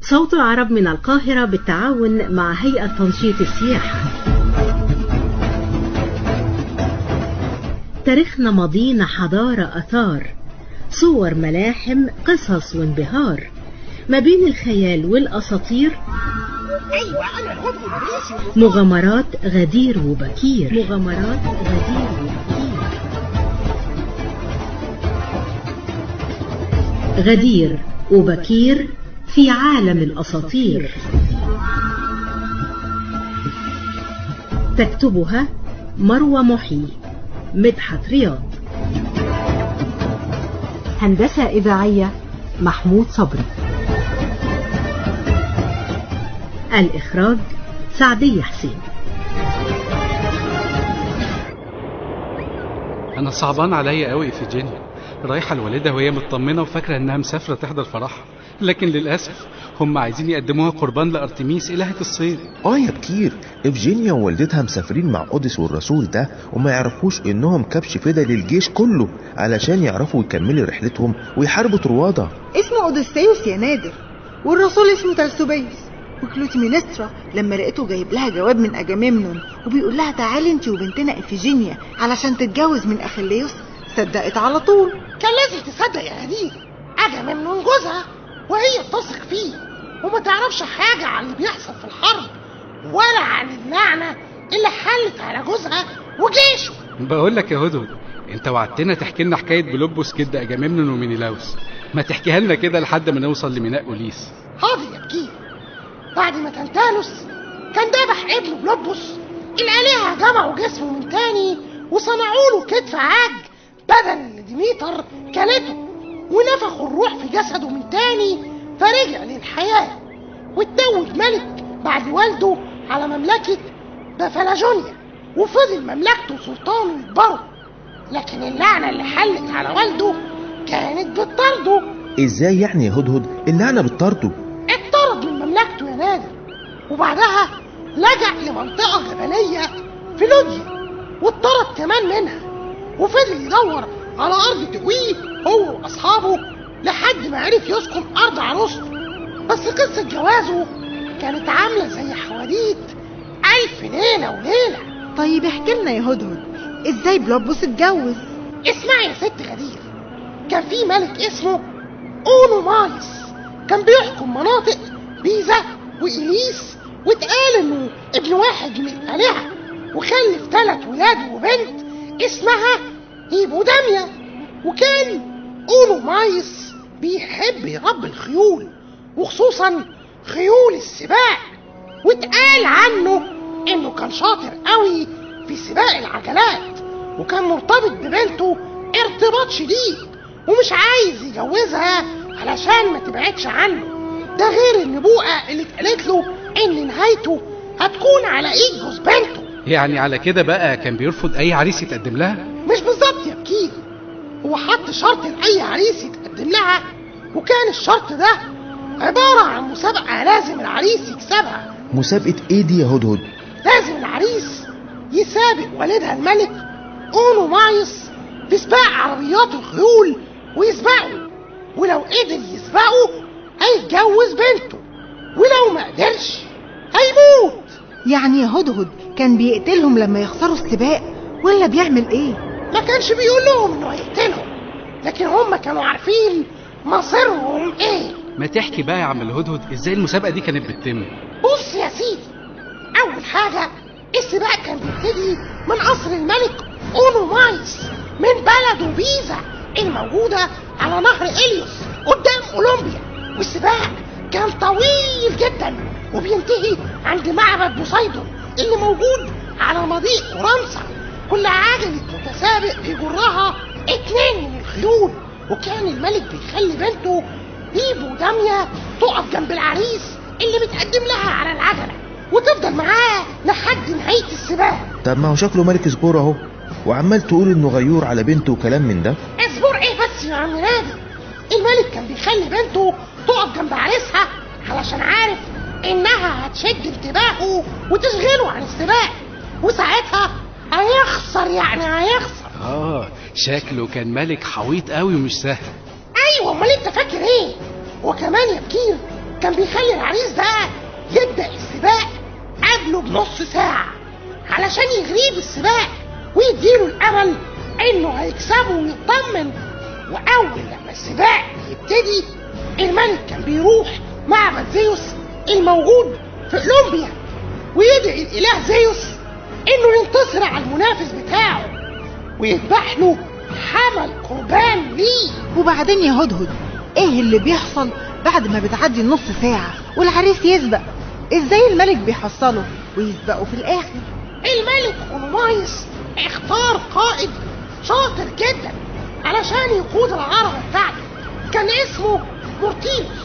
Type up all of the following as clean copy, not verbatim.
صوت العرب من القاهرة بالتعاون مع هيئة تنشيط السياحة. تاريخنا ماضينا حضارة أثار، صور ملاحم قصص وانبهار، ما بين الخيال والأساطير. مغامرات غدير وبكير، مغامرات غدير وبكير. غدير وبكير في عالم الأساطير. تكتبها مروة محي، مدحت رياض. هندسة إذاعية محمود صبري. الإخراج سعدية حسين. أنا صعبان عليا قوي في جينيا، رايحة الوالدة وهي مطمنة وفاكرة إنها مسافرة تحضر فرحها، لكن للأسف هم عايزين يقدموها قربان لأرتميس إلهة الصيد. يا بكير، إفجينيا ووالدتها مسافرين مع قدس والرسول ده، وما يعرفوش إنهم كبش فدا للجيش كله علشان يعرفوا يكملوا رحلتهم ويحاربوا طروادة. اسمه أوديسيوس يا نادر، والرسول اسمه تلسوبيوس. وكلوتيمينسترا لما لقيته جايب لها جواب من أجاميمنون وبيقول لها تعالي انت وبنتنا إفجينيا علشان تتجوز من أخيليوس، صدقت على طول. كان لازم تصدق يا غدير، أجاميمنون جوزها وهي بتثق فيه وما تعرفش حاجة عن اللي بيحصل في الحرب ولا عن اللعنة اللي حلت على جوزها وجيشه. بقول لك يا هدهد، انت وعدتنا تحكي لنا حكاية بلوبوس جد أجاميمنون ومينيلاوس، ما تحكيها لنا كده لحد ما نوصل لميناء أوليس. حاضر يا بكير. بعد ما تنتالوس كان ذبح ابنه بلوبوس، الآلهة جمعوا جسمه من تاني وصنعوا له كتف عاج بدل اللي ديميتر كلته، ونفخوا الروح في جسده من تاني فرجع للحياة، واتزوج ملك بعد والده على مملكة بافلاجونيا، وفضل مملكته سلطان يكبره. لكن اللعنة اللي حلت على والده كانت بتطرده. ازاي يعني يا هدهد اللعنة بتطرده؟ اتطرد من مملكته يا نادر، وبعدها لجأ لمنطقة جبلية في لوديا واتطرد كمان منها، وفضل يدور على أرض تقويه هو وأصحابه لحد ما عرف يسكن أرض عروسته. بس قصة جوازه كانت عاملة زي حواديت 1000 ليلة وليلة. طيب احكي لنا يا هدهد، ازاي بلوبوس اتجوز؟ اسمعي يا ست غدير، كان في ملك اسمه أونومايس، كان بيحكم مناطق بيزا وإليس، واتقال انه ابن واحد من الآلهة، وخلف 3 ولاد وبنت اسمها هيبوداميا. وكان أونومايس بيحب يربي الخيول، وخصوصا خيول السباق، واتقال عنه انه كان شاطر قوي في سباق العجلات، وكان مرتبط ببنته ارتباط شديد ومش عايز يجوزها علشان ما تبعدش عنه. ده غير النبوءة اللي اتقالت له ان نهايته هتكون على ايد جوز بنته. يعني على كده بقى كان بيرفض اي عريس يتقدم لها؟ مش بالظبط يا بكير، هو حط شرط لأي عريس يتقدم لها، وكان الشرط ده عبارة عن مسابقة لازم العريس يكسبها. مسابقة ايه دي يا هدهد؟ لازم العريس يسابق والدها الملك أونومايس في سباق عربيات الخيول ويسبقه، ولو قدر يسبقه هيتجوز بنته، ولو ما قدرش هيموت. يعني يا هدهد كان بيقتلهم لما يخسروا السباق ولا بيعمل ايه؟ ما كانش بيقول لهم انه هيقتلهم، لكن هم كانوا عارفين مصيرهم ايه. ما تحكي بقى يا عم الهدهد ازاي المسابقة دي كانت بتتم؟ بص يا سيدي، اول حاجة السباق كان بيبتدي من قصر الملك أونومايس من بلده بيزا الموجودة على نهر إليوس قدام أولمبيا، والسباق كان طويل جدا وبينتهي عند معبد بوسايدون اللي موجود على مضيق فرنسا. كل عجلة متسابق بيجرها 2 من الخيول، وكان الملك بيخلي بنته هيبوداميا تقف جنب العريس اللي بتقدم لها على العجلة وتفضل معاه لحد نهاية السباق. طب ما هو شكله ملك سبور اهو، وعمال تقول انه غيور على بنته وكلام من ده. اصبر ايه بس يا عم نادر، الملك كان بيخلي بنته تقف جنب عريسها علشان عارف انها هتشد انتباهه وتشغله عن السباق، وساعتها هيخسر، يعني هيخسر. شكله كان ملك حويط قوي ومش سهل. ايوه، امال انت فاكر ايه؟ وكمان يا بكير كان بيخلي العريس ده يبدأ السباق قبله بنص ساعة علشان يغريه بالسباق ويديله الأمل إنه هيكسبه ويطمن. وأول لما السباق يبتدي الملك كان بيروح معبد زيوس الموجود في أولمبيا ويدعي الإله زيوس إنه ينتصر على المنافس بتاعه ويذبح له حمل قربان ليه. وبعدين يا هدهد، ايه اللي بيحصل بعد ما بتعدي النص ساعة والعريس يسبق؟ ازاي الملك بيحصله ويسبقه في الاخر؟ الملك أونومايس اختار قائد شاطر جدا علشان يقود العربة بتاعته، كان اسمه مورتينوس.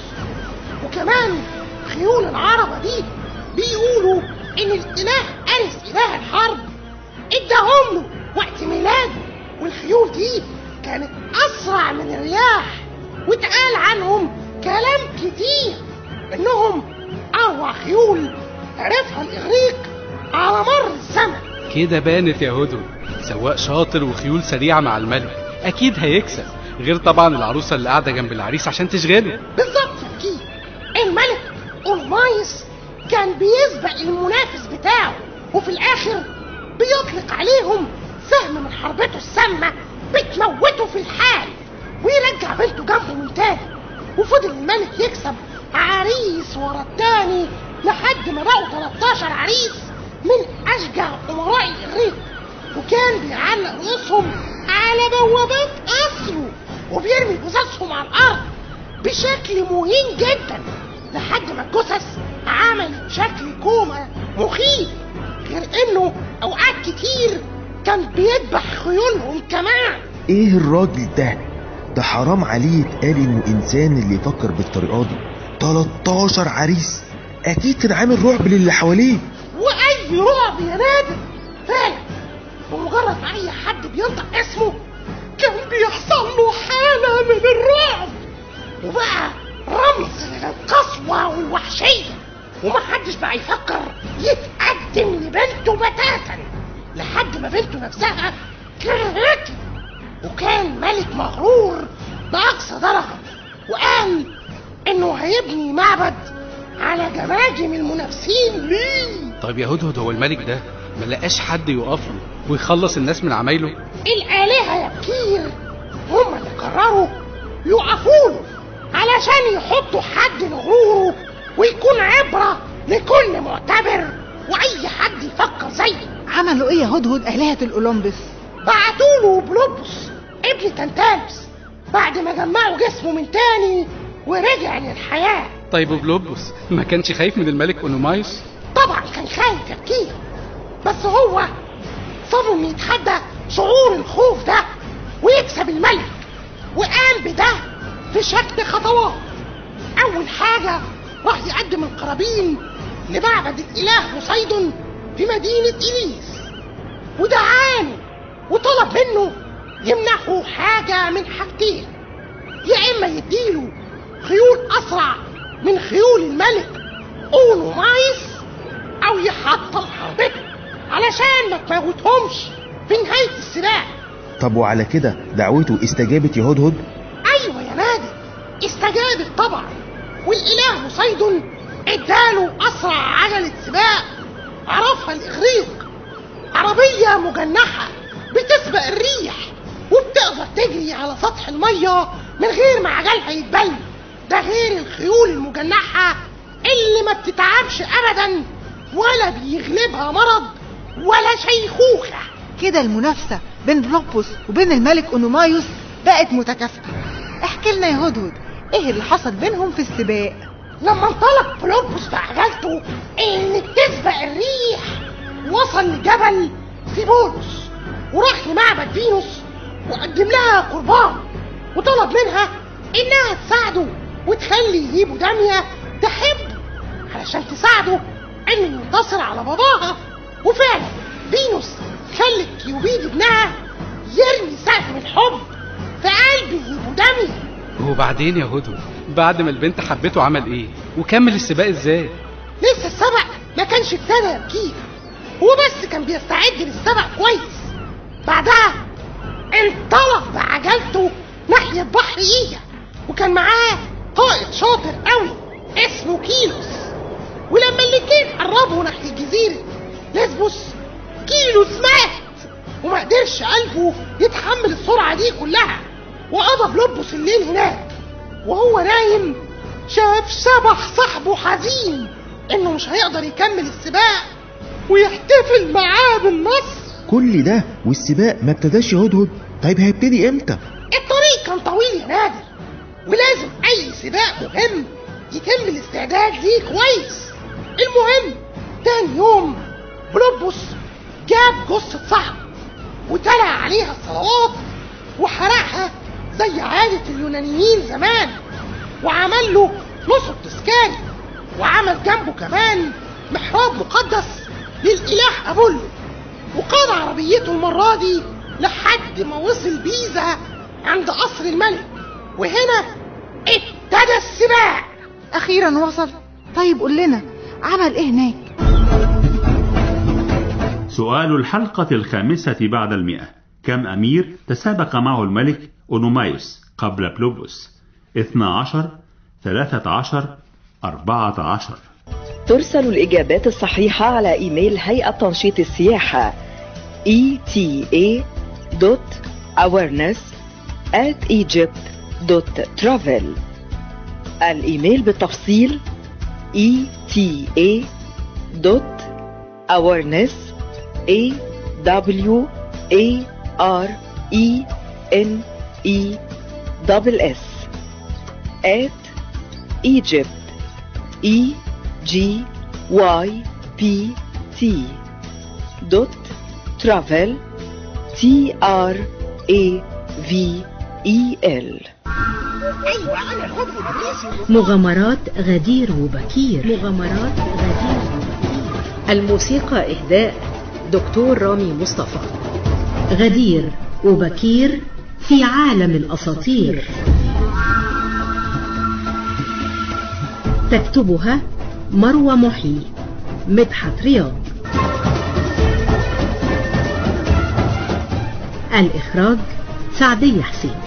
وكمان خيول العربة دي بيقولوا ان الاله أريس اله الحرب اداهم له وقت ميلاده، والخيول دي كانت اسرع من الرياح، واتقال عنهم كلام كتير انهم اروع خيول عرفها الاغريق على مر الزمن. كده بانت يا هدهد، سواق شاطر وخيول سريعة مع الملك اكيد هيكسب، غير طبعا العروسة اللي قاعدة جنب العريس عشان تشغله. بالظبط يا كي، الملك أونومايس كان بيسبق المنافس بتاعه وفي الاخر بيطلق عليهم سهم من حربته السامة بتموته في الحال ويرجع بنته جنبه من تاني. وفضل الملك يكسب عريس ورا التاني لحد ما بقوا 13 عريس من اشجع امراء الاغريق، وكان بيعلق رؤوسهم على بوابات قصره وبيرمي جثثهم على الارض بشكل مهين جدا لحد ما الجثث عملت شكل كومة مخيف، غير انه اوقات كتير كان بيذبح خيولهم كمان. ايه الراجل ده حرام عليه يتقال انه انسان اللي يفكر بالطريقه دي. 13 عريس، اكيد كان عامل رعب للي حواليه. واي رعب يا نادر فعلا، بمجرد ما اي حد بينطق اسمه كان بيحصل له حالة من الرعب وبقى رمز للقسوة والوحشية، ومحدش بقى يفكر يتقدم لبنته بتاتا لحد ما بنته نفسها كرهته. وكان ملك مغرور بأقصى درجة وقال انه هيبني معبد على جماجم المنافسين ليه. طيب يا هدهد، هو الملك ده ما لقاش حد يقف له ويخلص الناس من عمايله؟ الآلهة يا بكير هم اللي قرروا يقفوا له علشان يحطوا حد لغروره ويكون عبرة لكل معتبر واي حد يفكر زيه. عملوا ايه يا هدهد آلهة الأولمبس؟ بعتوله بلوبوس ابن تنتالوس بعد ما جمعوا جسمه من تاني ورجع للحياة. طيب وبلوبوس ما كانش خايف من الملك أونومايوس؟ طبعا كان خايف يا بكير، بس هو صمم يتحدى شعور الخوف ده ويكسب الملك، وقام بده في شكل خطوات. اول حاجة راح يقدم القرابين لمعبد الاله بوسيدون في مدينة إليس ودعانه وطلب منه يمنحه حاجة من حاجتين، يا اما يديله خيول اسرع من خيول الملك أونومايس او يحطم حربته علشان ما تموتهمش في نهاية السباق. طب وعلى كده دعوته استجابت يا هدهد؟ ايوه يا نادر استجابت طبعا، والاله بوسيدون اداله اسرع عجلة سباق عرفها الاغريق، عربية مجنحة بتسبق الريح وبتقدر تجري على سطح المية من غير ما عجلها يتبل، ده غير الخيول المجنحة اللي ما بتتعبش ابدا ولا بيغلبها مرض ولا شيخوخة. كده المنافسة بين بلوبوس وبين الملك أونومايوس بقت متكافئة. احكي لنا يا هدهد ايه اللي حصل بينهم في السباق؟ لما انطلق بلوبوس بعجلته اللي بتسبق الريح وصل لجبل ثيبولوس وراح لمعبد فينوس وقدم لها قربان وطلب منها انها تساعده وتخلي هيبوداميا تحبه علشان تساعده انه ينتصر على باباها. وفعلا فينوس خلت كيوبيد ابنها يرمي سهم الحب في قلب هيبوداميا. وبعدين يا هدهد بعد ما البنت حبته عمل ايه وكمل السباق ازاي؟ لسه السبق ما كانش ابتدى يا بكير، هو بس كان بيستعد للسبق كويس. بعدها انطلق بعجلته ناحية بحر ايجا وكان معاه قائد شاطر قوي اسمه كيلوس. ولما الاتنين قربوا ناحية جزيرة ليسبوس، كيلوس مات وما قدرش قلبه يتحمل السرعة دي كلها، وقضى بلبس الليل هناك. وهو نايم شاف شبح صاحبه حزين انه مش هيقدر يكمل السباق ويحتفل معاه بالنصر. كل ده والسباق ما ابتداش يا هدهد؟ طيب هيبتدي امتى؟ الطريق كان طويل يا نادر، ولازم اي سباق مهم يتم الاستعداد ليه كويس. المهم تاني يوم بلبس جاب جثة صاحبه وتلع عليها الصلوات وحرقها زي عادة اليونانيين زمان، وعمل له نصب تذكاري، وعمل جنبه كمان محراب مقدس للإله أبولو، وقاد عربيته المرة دي لحد ما وصل بيزا عند قصر الملك، وهنا ابتدى السباق. أخيرا وصل. طيب قول لنا عمل إيه هناك؟ سؤال الحلقة 5 بعد 100: كم أمير تسابق معه الملك أونومايوس قبل بلوبوس؟ 12 13 14. ترسل الإجابات الصحيحة على إيميل هيئة تنشيط السياحة eta.awareness@egypt.travel. الإيميل بالتفصيل egypt.travel. مغامرات غدير وبكير. الموسيقى إهداء دكتور رامي مصطفى. غدير وبكير في عالم الأساطير. تكتبها مروة محي، مدحت رياض. الإخراج سعدية حسين.